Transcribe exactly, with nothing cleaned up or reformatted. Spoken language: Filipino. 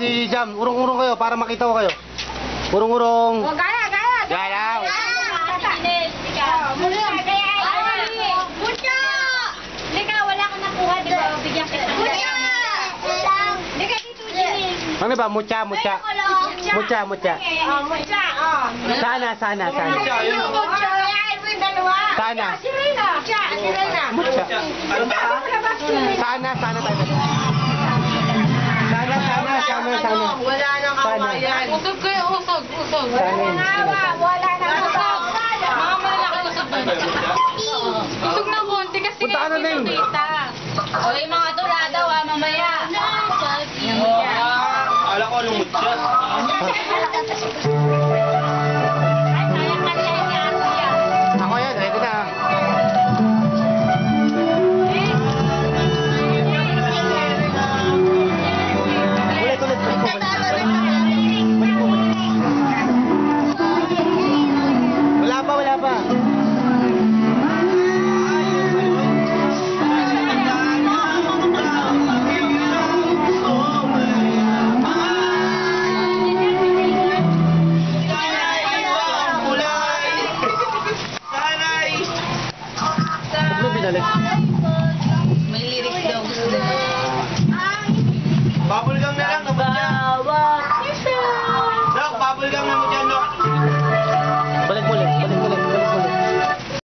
si Jam. Urong-urong kayo para makita ko kayo. Urong-urong. O, gaya, gaya. Gaya. Mucha, gaya. Mucha! Lika, wala kang nakuha, di ba? Bigyan kita. Mucha! Lika dito, Jimmy. Ano ba? Mucha, mucha. Mucha, mucha. Oh, mucha, oh. Sana, sana, sana. Mucha, ay, mo yung dalawa. Sana. Si Rina. Mucha, si Rina. Mucha. Sana, sana tayo. Sana, sana, sana, sana. Wala nang kawayan. Usog kayo, usog, usog. Sana. Wala nang usog. Mga malaki usog doon. Usog na konti kasi Punta ka na, Neng. O, yung mga tula daw, ah, mamaya. Akala ko anong mutya. Ako yan, ready na. Ulit, ulit. Balik po, balik. Balik po, balik. Wala pa, wala pa. Ba't mo binalik? May lyrics daw. Bubble gum na lang.